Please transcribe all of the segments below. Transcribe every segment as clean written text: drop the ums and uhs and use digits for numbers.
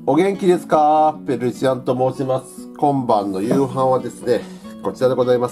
お元気ですか？ペルシアンと申します。今晩の夕飯はですね、こちらでございます。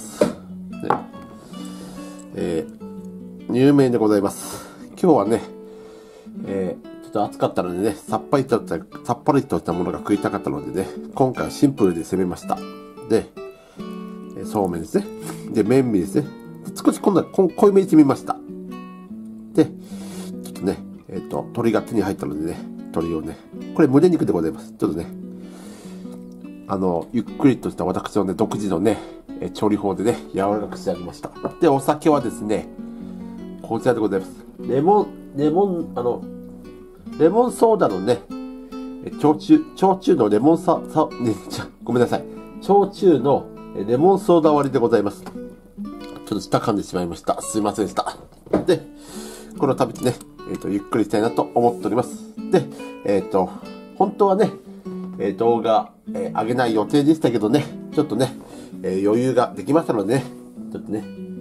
乳麺でございます。今日はね、ちょっと暑かったのでね、さっぱりとしたものが食いたかったのでね、今回はシンプルで攻めました。で、そうめんですね。で、麺味ですね。少し今度は濃いめにしてみました。で、ちょっとね、鶏が手に入ったのでね、鶏をね、これ胸肉でございます。ちょっとね、ゆっくりとした私のね、独自のね、調理法でね、柔らかく仕上げました。で、お酒はですね、こちらでございます。レモンソーダのね、焼酎のレモンごめんなさい。焼酎のレモンソーダ割りでございます。ちょっと舌噛んでしまいました。すいませんでした。で、これを食べてね、ゆっくりしたいなと思っております。で、本当はね、動画、上げない予定でしたけどね、ちょっとね、余裕ができましたのでね、ちょっとね、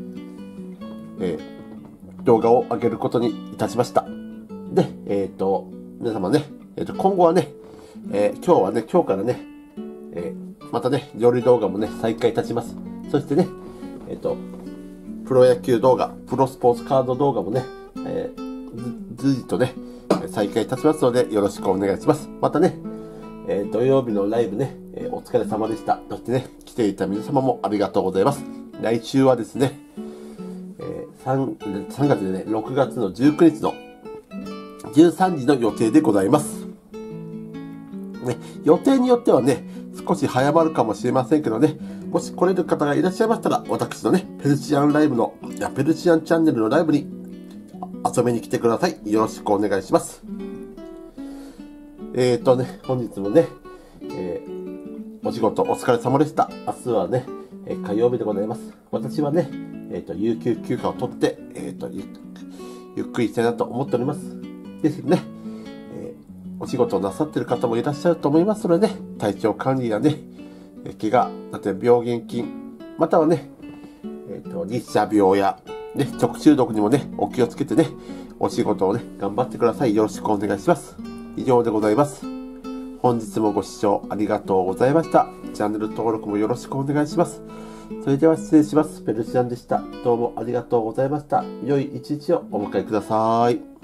動画を上げることにいたしました。で、皆様ね、今後はね、今日からね、またね、料理動画もね、再開いたします。そしてね、プロ野球動画、プロスポーツカード動画もね、随時とね、再開いたしますので、よろしくお願いします。またね、土曜日のライブね、お疲れ様でした。そしてね、来ていた皆様もありがとうございます。来週はですね、3月でね、6月の19日の13時の予定でございます。ね、予定によってはね、少し早まるかもしれませんけどね、もし来れる方がいらっしゃいましたら、私のね、ペルシアンチャンネルのライブに遊びに来てください。よろしくお願いします。本日もね、お仕事お疲れ様でした。明日はね、火曜日でございます。私はね、有給休暇を取って、ゆっくりしたいなと思っております。ぜひね、お仕事をなさっている方もいらっしゃると思いますのでね、体調管理やね、怪我、例えば病原菌、またはね、日射病や、ね、食中毒にもね、お気をつけてね、お仕事をね、頑張ってください。よろしくお願いします。以上でございます。本日もご視聴ありがとうございました。チャンネル登録もよろしくお願いします。それでは失礼します。ペルシアンでした。どうもありがとうございました。良い一日をお迎えください。